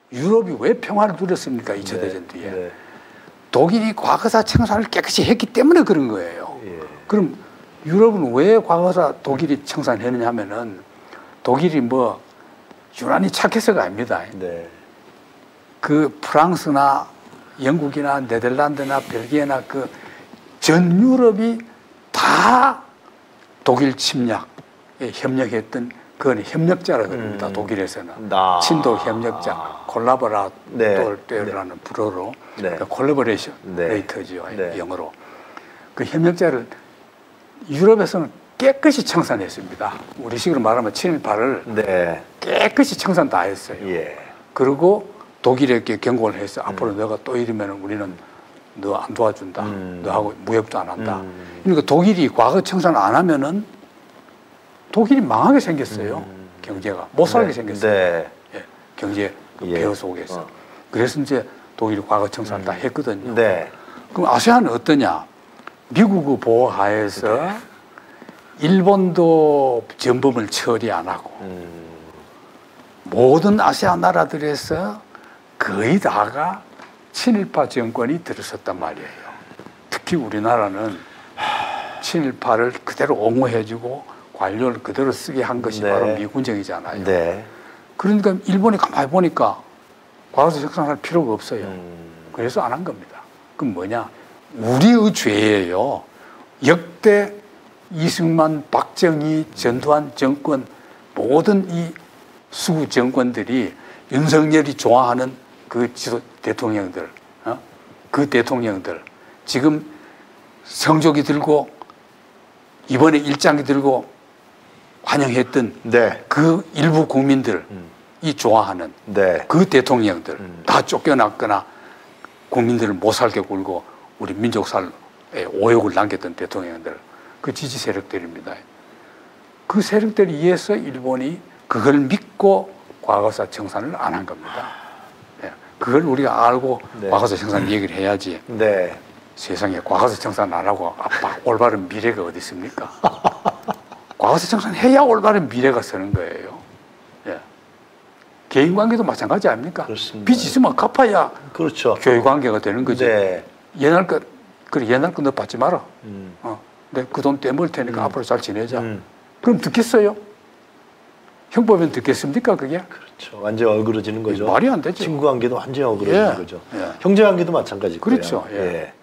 유럽이 왜 평화를 누렸습니까? 2차 대전 뒤에. 네. 독일이 과거사 청산을 깨끗이 했기 때문에 그런 거예요. 예. 그럼 유럽은 왜 과거사 독일이 청산했느냐 하면은 독일이 뭐 유난히 착해서가 아닙니다. 네. 그 프랑스나 영국이나 네덜란드나 벨기에나 그 전 유럽이 다 독일 침략에 협력했던 그건 협력자라 그럽니다. 독일에서는. 친독 협력자, 콜라보라토르라는 불어로 콜라보레이터죠. 영어로. 그 협력자를 유럽에서는 깨끗이 청산했습니다. 우리식으로 말하면 친일파를 깨끗이 청산 다 했어요. 그리고 독일에게 경고를 했어요. 앞으로 너가 또 이러면 우리는 너 안 도와준다. 너하고 무역도 안 한다. 그러니까 독일이 과거 청산 안 하면은 독일이 망하게 생겼어요. 경제가 못 살게 생겼어요. 예, 경제 그 폐허 속에서. 그래서 이제 독일이 과거 청산 다 했거든요. 그럼 아세안은 어떠냐? 미국의 보호하에서 일본도 전범을 처리 안 하고 모든 아세안 나라들에서 거의 다가 친일파 정권이 들어섰단 말이에요. 특히 우리나라는 친일파를 그대로 옹호해주고 관료를 그대로 쓰게 한 것이 바로 미군정이잖아요. 그러니까 일본이 가만히 보니까 과거사 청산할 필요가 없어요. 그래서 안 한 겁니다. 그럼 뭐냐? 우리의 죄예요. 역대 이승만, 박정희, 전두환 정권 모든 이 수구 정권들이 윤석열이 좋아하는 그 지도 대통령들, 그 대통령들 지금 성조기 들고 이번에 일장기 들고 환영했던 그 일부 국민들이 좋아하는 그 대통령들 다 쫓겨났거나 국민들을 못 살게 굴고 우리 민족살에 오욕을 남겼던 대통령들 그 지지 세력들입니다. 그 세력들에 의해서 일본이 그걸 믿고 과거사 청산을 안 한 겁니다. 그걸 우리가 알고 과거사 청산 얘기를 해야지. 세상에 과거사 청산 안 하고 올바른 미래가 어디 있습니까? 과거사 청산 해야 올바른 미래가 서는 거예요. 개인 관계도 마찬가지 아닙니까? 빚 있으면 갚아야 교육 관계가 되는 거죠. 옛날 거 너 받지 마라. 내 그 돈 떼먹을 테니까 앞으로 잘 지내자. 그럼 듣겠어요? 형법엔 듣겠습니까, 그게? 그렇죠. 완전히 어그러지는 거죠. 말이 안 되죠. 친구 관계도 완전히 어그러지는 거죠. 형제 관계도 마찬가지고요. 그렇죠.